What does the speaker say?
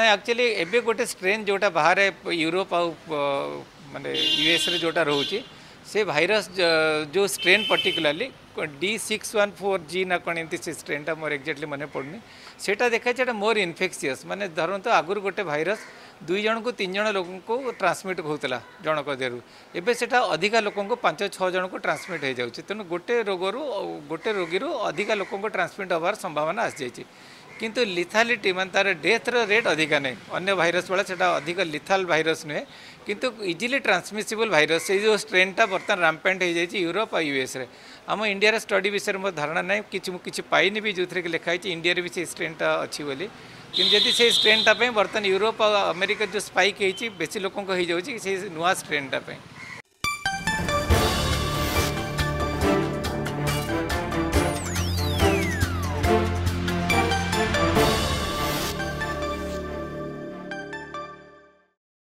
ना एक्चुअली एबे गोटे स्ट्रेन जोटा बाहर यूरोप आ माने यूएस रे जोटा रोचे से भाइरस जो स्ट्रेन पर्टिकुलाली D614G ना कौन एमती से स्ट्रेनटा मोर एक्जाक्टली मन पड़नी सेटा देखा से मोर इनफेक्सीयस माने धरत आगुरी गोटे भाइरस 2 जन को 3 जन लोक को ट्रांसमिट होता जनक देहरु एबे सेटा अधिका लोक को 5-6 जन को ट्रांसमिट हो जाउछि तेणु गोटे रोगी अधिका लोक को ट्रांसमिट होवार संभावना आसी जाइछि किंतु लिथालिटी मान तार डेथ रेट अधिका नहीं अन्य भाइरस वाला से अधिक लिथाल भाइरस नुहे किंतु इजिली ट्रांसमिसिबल भाइरस से जो स्ट्रेनटा बर्तमान रामपेंट हो जाए यूरोप और यूएस रे आम इंडिया स्टडी विषय में धारणा ना कि पाइनि भी जो थे लिखाई इंडिया भी से स्ट्रेनटा अच्छी बोली कि जदि से स्ट्रेनटा बर्तमान यूरोप और अमेरिका जो स्पाइक होती बेसी लोक हो जाए नुआ स्ट्रेनटा